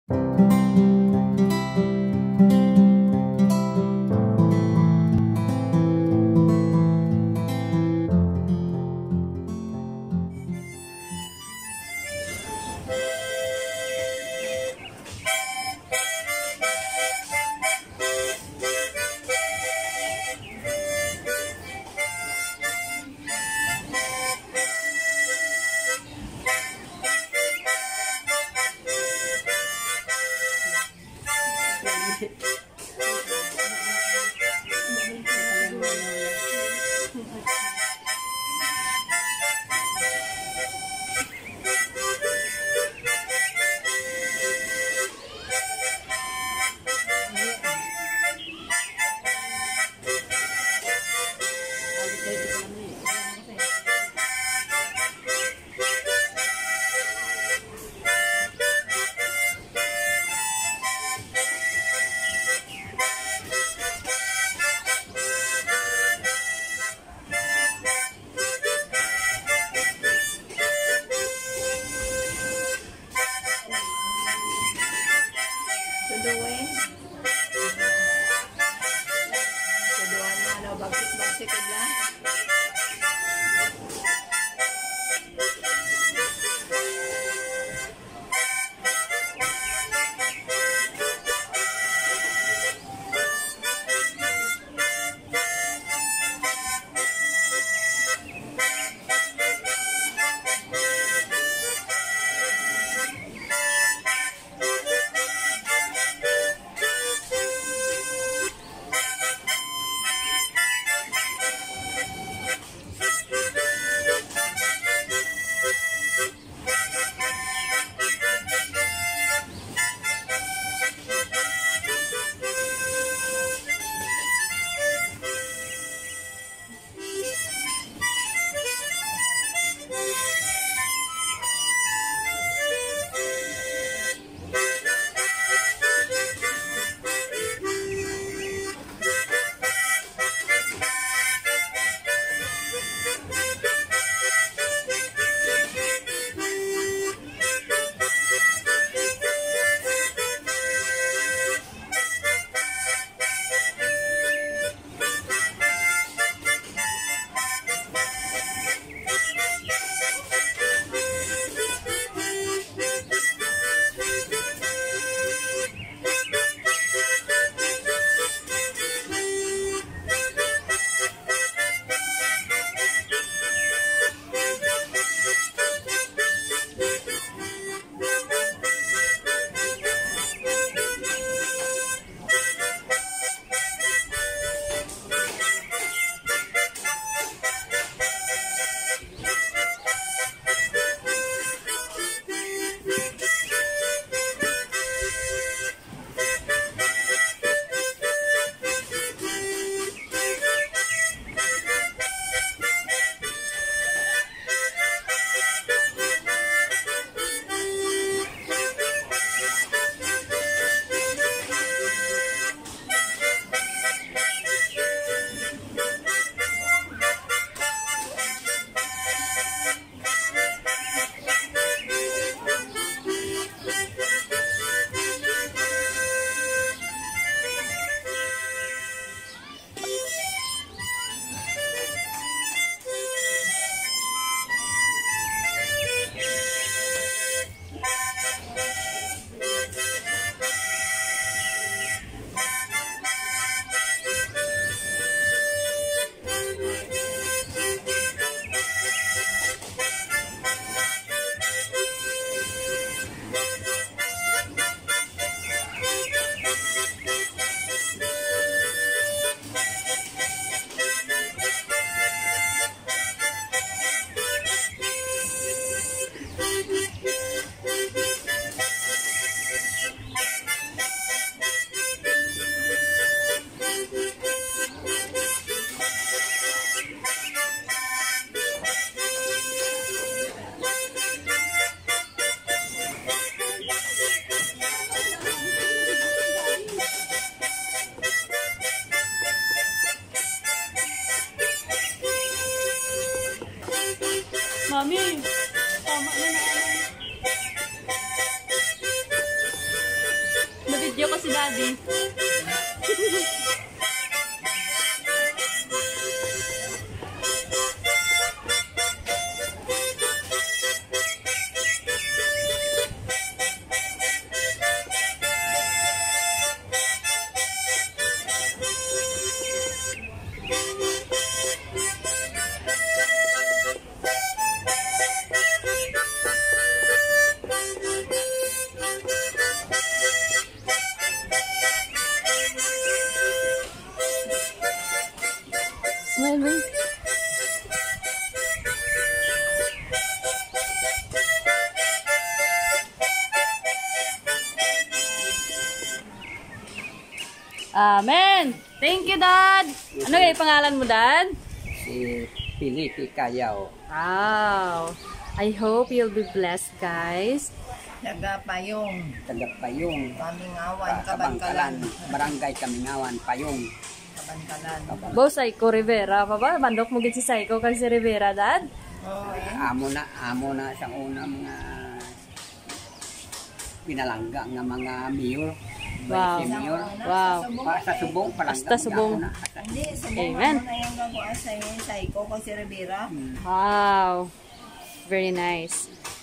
Mami, tama na na. Video ko si Daddy. Smile, babe. Amen! Thank you, Dad! Ano kayo pangalan mo, Dad? Si Felipe Cayaw. Wow! I hope you'll be blessed, guys. Taga-Payong. Taga-Payong. Kamingawan, Kabangkalan. Barangay Kamingawan, Payong. Kabankalan. Bo, Saiko Rivera pa ba? Bandok mo gid si Saiko kag si Rivera, Dad? Oo, eh. Amo na sa una mga pinalangga nga mga mayor. Wow. Vice mayor. Wow. Sa Subong, palangga. Hasta Subong. Hindi, subong Amen. na yung gagawa sa Saiko ko si Rivera. Wow. Very nice.